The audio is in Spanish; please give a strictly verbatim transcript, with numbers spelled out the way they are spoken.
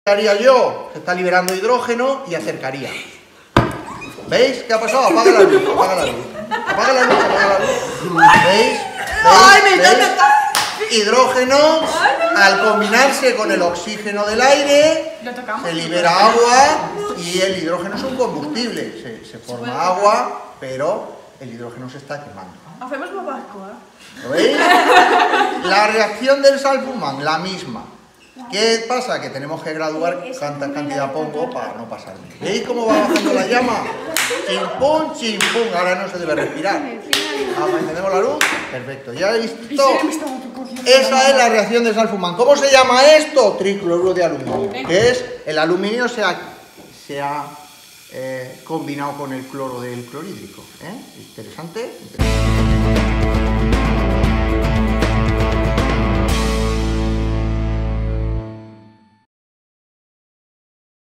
haría yo? Se está liberando hidrógeno y acercaría. ¿Veis qué ha pasado? Apaga la luz, apaga la luz. Apaga la luz, apaga la luz. ¿Veis? ¿Veis? ¿Veis? Hidrógeno, al combinarse con el oxígeno del aire, se libera agua y el hidrógeno es un combustible. Se, se forma agua, pero el hidrógeno se está quemando. Hacemos barbacoa. ¿Lo veis? La reacción del Salzburg, la misma. ¿Qué pasa? Que tenemos que graduar cuánta cantidad pongo para no pasarme. ¿Veis cómo va bajando la llama? Chimpum, chimpum. Ahora no se debe respirar. Ah, ¿encendemos la luz? Perfecto. ¿Ya habéis visto? Esa es la reacción de Salzburg. ¿Cómo se llama esto? Tricloruro de aluminio. Que es el aluminio se ha, se ha eh, combinado con el cloro del clorhídrico. ¿Eh? Interesante. Interesante.